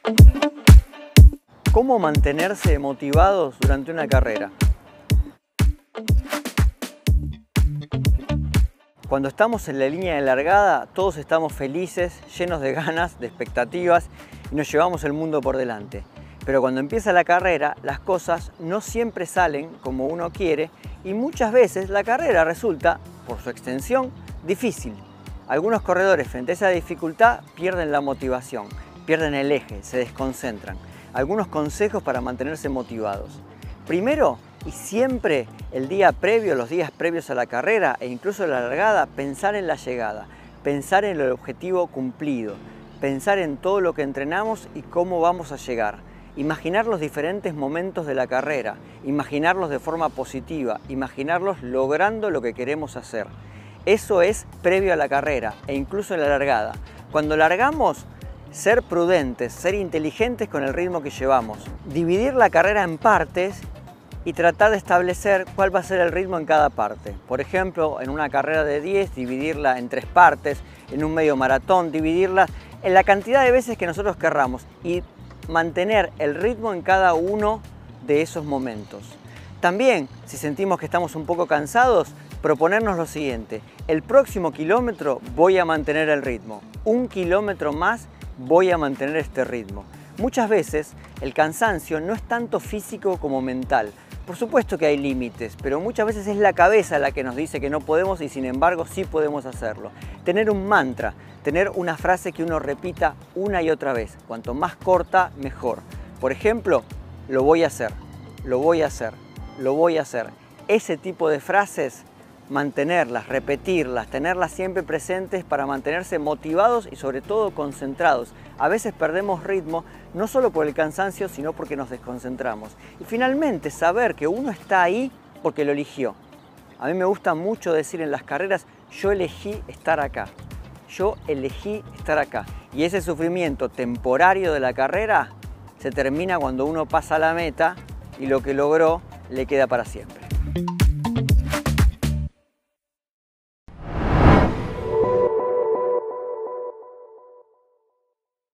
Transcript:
¿Cómo mantenerse motivados durante una carrera? Cuando estamos en la línea de largada, todos estamos felices, llenos de ganas, de expectativas y nos llevamos el mundo por delante. Pero cuando empieza la carrera, las cosas no siempre salen como uno quiere y muchas veces la carrera resulta, por su extensión, difícil. Algunos corredores frente a esa dificultad pierden la motivación, pierden el eje, se desconcentran. Algunos consejos para mantenerse motivados. Primero, y siempre el día previo, los días previos a la carrera e incluso a la largada, pensar en la llegada, pensar en el objetivo cumplido, pensar en todo lo que entrenamos y cómo vamos a llegar. Imaginar los diferentes momentos de la carrera, imaginarlos de forma positiva, imaginarlos logrando lo que queremos hacer. Eso es previo a la carrera e incluso en la largada. Cuando largamos, ser prudentes, ser inteligentes con el ritmo que llevamos, dividir la carrera en partes y tratar de establecer cuál va a ser el ritmo en cada parte. Por ejemplo, en una carrera de 10, dividirla en 3 partes, en un medio maratón, dividirla en la cantidad de veces que nosotros querramos y mantener el ritmo en cada uno de esos momentos. También, si sentimos que estamos un poco cansados, proponernos lo siguiente: el próximo kilómetro voy a mantener el ritmo, 1 kilómetro más voy a mantener este ritmo. Muchas veces el cansancio no es tanto físico como mental. Por supuesto que hay límites, pero muchas veces es la cabeza la que nos dice que no podemos y sin embargo sí podemos hacerlo. Tener un mantra, tener una frase que uno repita una y otra vez. Cuanto más corta, mejor. Por ejemplo, lo voy a hacer, lo voy a hacer, lo voy a hacer. Ese tipo de frases, mantenerlas, repetirlas, tenerlas siempre presentes para mantenerse motivados y sobre todo concentrados. A veces perdemos ritmo no solo por el cansancio, sino porque nos desconcentramos. Y finalmente saber que uno está ahí porque lo eligió. A mí me gusta mucho decir en las carreras: yo elegí estar acá, yo elegí estar acá. Y ese sufrimiento temporario de la carrera se termina cuando uno pasa la meta y lo que logró le queda para siempre.